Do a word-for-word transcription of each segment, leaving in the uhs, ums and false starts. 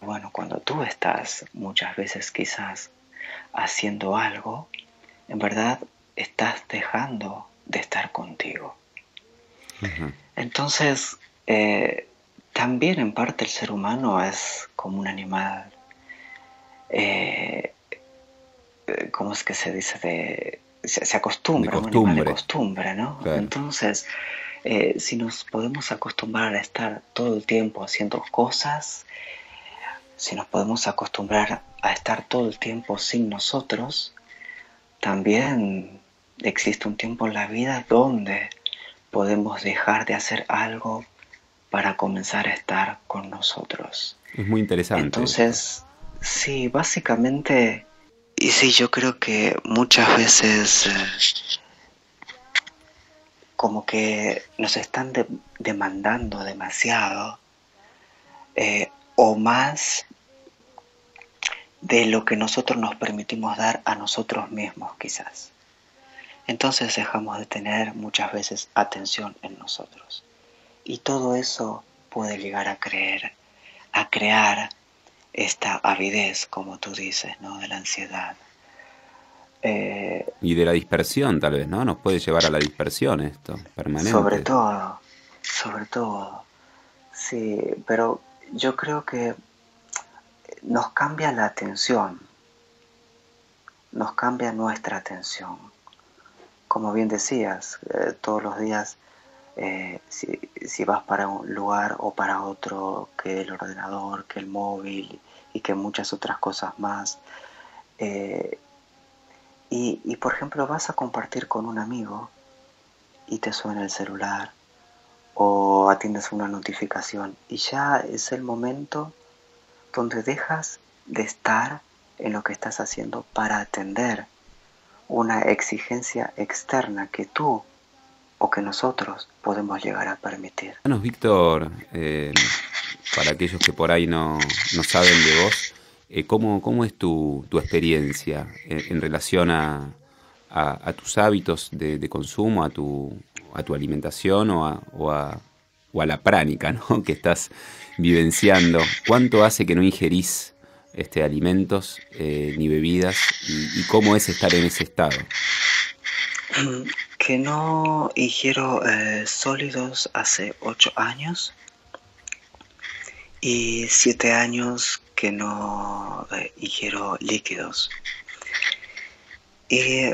bueno, cuando tú estás muchas veces quizás haciendo algo, en verdad estás dejando de estar contigo. Ajá. Entonces, eh, también en parte el ser humano es como un animal, eh, eh, ¿cómo es que se dice? De, se, se De acostumbra, un animal de costumbre, costumbre, ¿no? claro. Entonces, eh, si nos podemos acostumbrar a estar todo el tiempo haciendo cosas, si nos podemos acostumbrar a estar todo el tiempo sin nosotros, también existe un tiempo en la vida donde podemos dejar de hacer algo para comenzar a estar con nosotros. Es muy interesante esto. Entonces, sí, básicamente, y sí, yo creo que muchas veces eh, como que nos están de- demandando demasiado, eh, o más de lo que nosotros nos permitimos dar a nosotros mismos quizás. Entonces dejamos de tener muchas veces atención en nosotros. Y todo eso puede llegar a creer, a crear esta avidez, como tú dices, ¿no? De la ansiedad. Eh, Y de la dispersión, tal vez, ¿no? Nos puede llevar a la dispersión esto, sobre permanente. todo, sobre todo, sí, pero yo creo que nos cambia la atención, nos cambia nuestra atención. Como bien decías, eh, todos los días, eh, si, si vas para un lugar o para otro, que el ordenador, que el móvil y que muchas otras cosas más, eh, y, y por ejemplo vas a compartir con un amigo y te suena el celular o atiendes una notificación y ya es el momento donde dejas de estar en lo que estás haciendo para atender una exigencia externa que tú o que nosotros podemos llegar a permitir. Bueno, Víctor, eh, para aquellos que por ahí no, no saben de vos, eh, ¿cómo, cómo es tu, tu experiencia en, en relación a, a- a tus hábitos de, de consumo, a tu, a tu alimentación o a, o a- o a la pránica, ¿no? que estás vivenciando? ¿Cuánto hace que no ingerís este, alimentos eh, ni bebidas y, y cómo es estar en ese estado? Que no ingiero eh, sólidos hace ocho años y siete años que no eh, ingiero líquidos. Y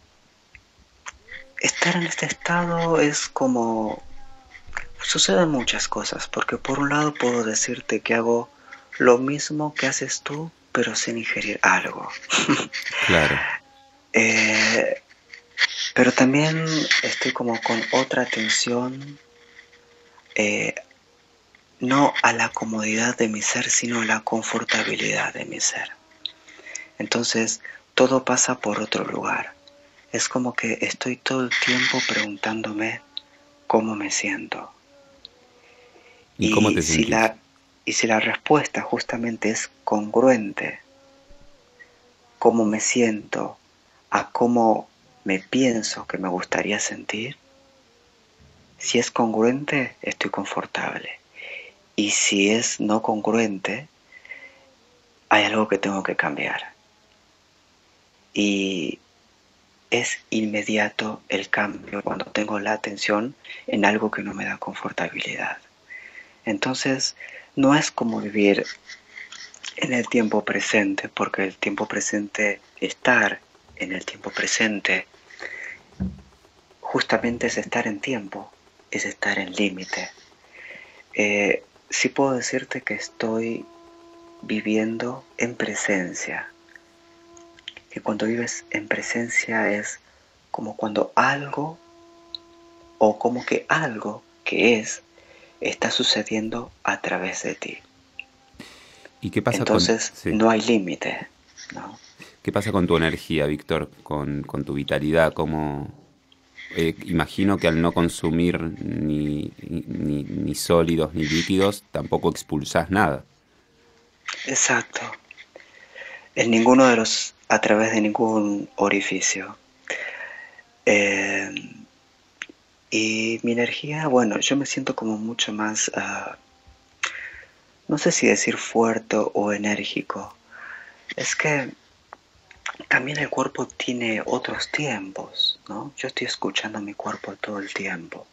estar en este estado es como... Suceden muchas cosas, porque por un lado puedo decirte que hago lo mismo que haces tú, pero sin ingerir algo. Claro. Eh, pero también estoy como con otra atención, eh, no a la comodidad de mi ser, sino a la confortabilidad de mi ser. Entonces, todo pasa por otro lugar. Es como que estoy todo el tiempo preguntándome cómo me siento. ¿Y cómo Y te si sentís? la, y si la respuesta justamente es congruente, cómo me siento, a cómo me pienso que me gustaría sentir, si es congruente, estoy confortable. Y si es no congruente, hay algo que tengo que cambiar. Y es inmediato el cambio cuando tengo la atención en algo que no me da confortabilidad. Entonces, no es como vivir en el tiempo presente, porque el tiempo presente, estar en el tiempo presente, justamente es estar en tiempo, es estar en límite. Eh, sí puedo decirte que estoy viviendo en presencia, que cuando vives en presencia es como cuando algo o como que algo que es está sucediendo a través de ti. ¿Y qué pasa con, Entonces sí, no hay límite, ¿no? qué pasa con tu energía, Víctor? Con, con tu vitalidad, ¿cómo, eh, imagino que al no consumir ni, ni, ni sólidos ni líquidos, tampoco expulsás nada. Exacto. En ninguno de los, a través de ningún orificio. Eh, y mi energía, bueno, yo me siento como mucho más, uh, no sé si decir fuerte o enérgico. Es que también el cuerpo tiene otros tiempos, ¿no? Yo estoy escuchando a mi cuerpo todo el tiempo.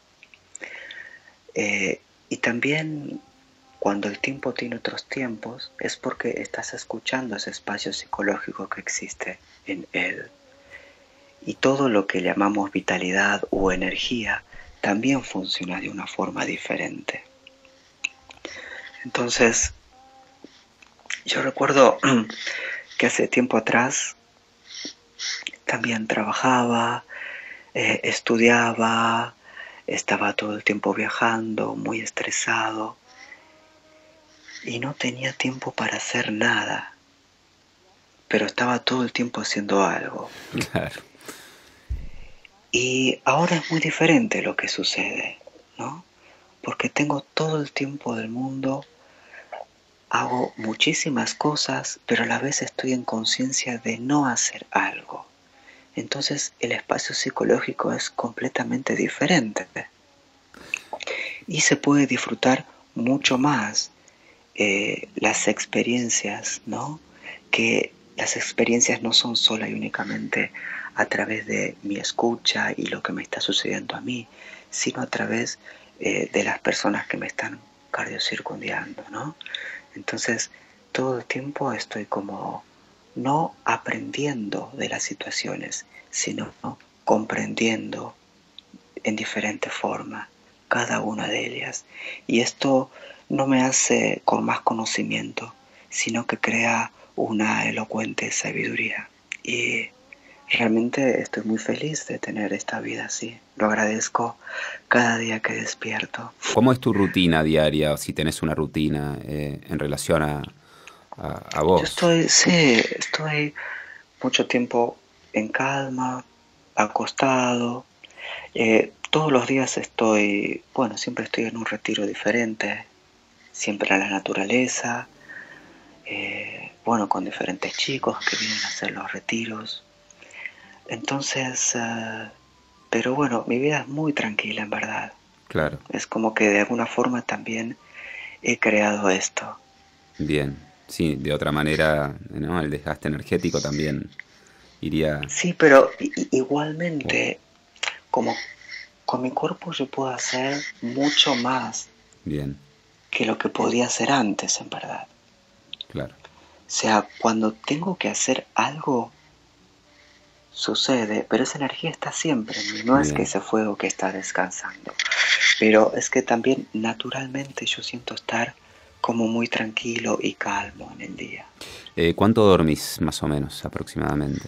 Eh, y también cuando el tiempo tiene otros tiempos es porque estás escuchando ese espacio psicológico que existe en él. Y todo lo que llamamos vitalidad o energía también funciona de una forma diferente. Entonces, yo recuerdo que hace tiempo atrás también trabajaba, eh, estudiaba, estaba todo el tiempo viajando, muy estresado y no tenía tiempo para hacer nada, pero estaba todo el tiempo haciendo algo. Claro. Y ahora es muy diferente lo que sucede, ¿no? Porque tengo todo el tiempo del mundo, hago muchísimas cosas, pero a la vez estoy en conciencia de no hacer algo. Entonces el espacio psicológico es completamente diferente y se puede disfrutar mucho más eh, las experiencias, ¿no? Que las experiencias no son sola y únicamente a través de mi escucha y lo que me está sucediendo a mí, sino a través eh, de las personas que me están cardiocircundiando, ¿no? Entonces, todo el tiempo estoy como no aprendiendo de las situaciones, sino comprendiendo en diferente forma cada una de ellas. Y esto no me hace con más conocimiento, sino que crea una elocuente sabiduría. Y realmente estoy muy feliz de tener esta vida así. Lo agradezco cada día que despierto. ¿Cómo es tu rutina diaria, o si tenés una rutina eh, en relación a, a, a Yo vos? estoy, sí, estoy mucho tiempo en calma, acostado. Eh, todos los días estoy, bueno, siempre estoy en un retiro diferente, siempre a la naturaleza, eh, bueno, con diferentes chicos que vienen a hacer los retiros. Entonces, uh, pero bueno, mi vida es muy tranquila en verdad. Claro, Es como que de alguna forma también he creado esto. bien. Sí, de otra manera, ¿no? El desgaste energético también iría... Sí, pero i- Oh, igualmente, como con mi cuerpo yo puedo hacer mucho más bien, que lo que podía hacer antes, en verdad. claro, O sea, cuando tengo que hacer algo, sucede, pero esa energía está siempre en mí, no es que bien. ese fuego que está descansando, pero es que también naturalmente yo siento estar como muy tranquilo y calmo en el día. Eh, ¿cuánto dormís más o menos aproximadamente?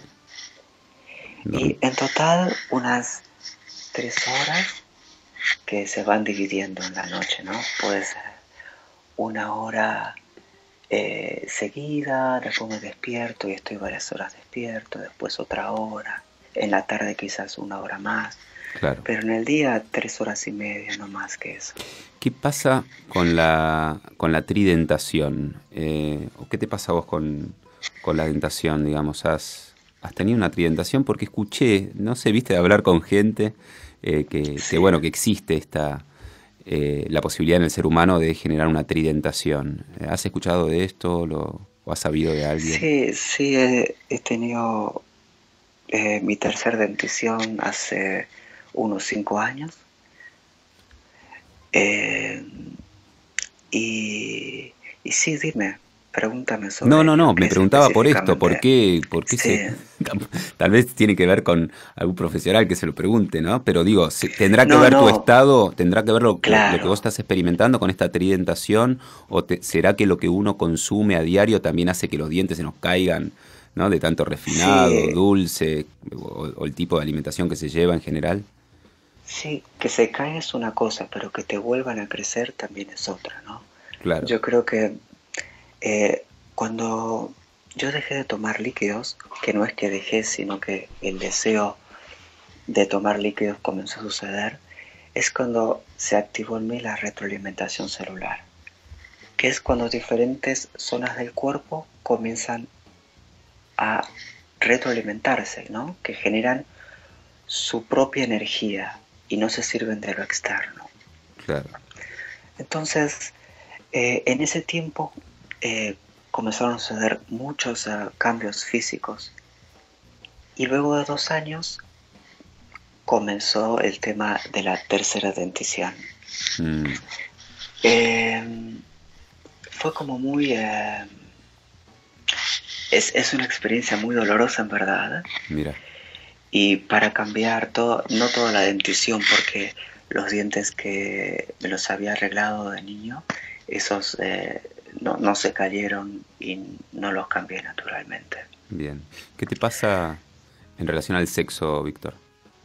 Dorm- Y en total unas tres horas que se van dividiendo en la noche, ¿no? Puede ser una hora eh, seguida, después me despierto y estoy varias horas despierto, después otra hora, en la tarde quizás una hora más, claro. pero en el día tres horas y media, no más que eso. ¿Qué pasa con la, con la tridentación? Eh, ¿o qué te pasa a vos con, con la dentación, digamos? ¿Has, has tenido una tridentación? Porque escuché, no sé, viste, de hablar con gente eh, que, que, Sí, bueno, que existe esta, eh, la posibilidad en el ser humano de generar una tridentación. Eh, ¿Has escuchado de esto lo, o has sabido de alguien? sí, sí, he, he tenido eh, mi tercer dentición hace unos cinco años. Eh, y, y sí, dime, pregúntame No, sobre no, ello, no, qué me es preguntaba por esto, ¿por específicamente. qué, por qué Sí, se... Tal vez tiene que ver con algún profesional que se lo pregunte, ¿no? Pero digo, se- ¿tendrá que no, ver tu no, estado, tendrá que ver lo, lo- lo que vos claro, estás experimentando con esta tridentación? ¿O te- será que lo que uno consume a diario también hace que los dientes se nos caigan, ¿no? De tanto refinado, sí, dulce, o, o el tipo de alimentación que se lleva en general? sí, que se cae es una cosa, pero que te vuelvan a crecer también es otra, ¿no? Claro, Yo creo que eh, cuando yo dejé de tomar líquidos, que no es que dejé, sino que el deseo de tomar líquidos comenzó a suceder, es cuando se activó en mí la retroalimentación celular, que es cuando diferentes zonas del cuerpo comienzan a retroalimentarse, ¿no? Que generan su propia energía y no se sirven de lo externo. claro, Entonces, Eh, en ese tiempo eh, comenzaron a suceder muchos uh, cambios físicos y luego de dos años comenzó el tema de la tercera dentición. Mm, Eh, fue como muy... Eh, es, es una experiencia muy dolorosa en verdad. mira, Y para cambiar todo, no toda la dentición, porque los dientes que me los había arreglado de niño, esos eh, no, no se cayeron y no los cambié naturalmente. bien. ¿Qué te pasa en relación al sexo, Víctor?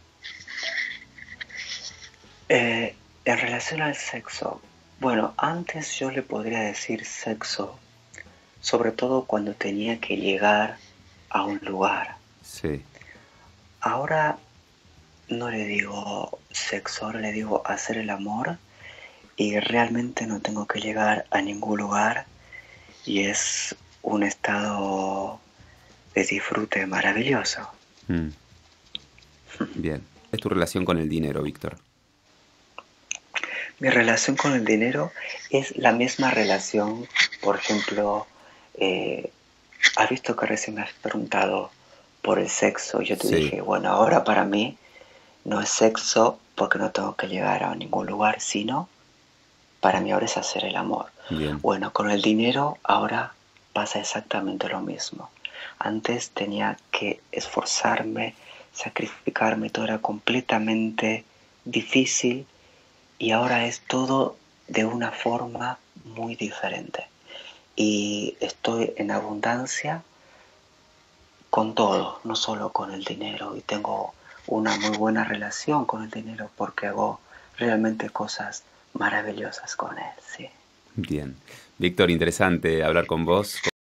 Eh, en relación al sexo, bueno, antes yo le podría decir sexo, sobre todo cuando tenía que llegar a un lugar. Sí, Ahora no le digo sexo, ahora le digo hacer el amor y realmente no tengo que llegar a ningún lugar y es un estado de disfrute maravilloso. mm, bien. ¿Es tu relación con el dinero, Víctor? Mi relación con el dinero es la misma relación, por ejemplo, eh, has visto que recién me has preguntado por el sexo. Yo te Sí, dije, bueno, ahora para mí no es sexo porque no tengo que llegar a ningún lugar, sino para mí ahora es hacer el amor. bien, Bueno, con el dinero ahora pasa exactamente lo mismo. Antes tenía que esforzarme, sacrificarme, todo era completamente difícil y ahora es todo de una forma muy diferente. Y estoy en abundancia con todo, no solo con el dinero. Y tengo una muy buena relación con el dinero porque hago realmente cosas maravillosas con él, sí. bien. Víctor, interesante hablar con vos.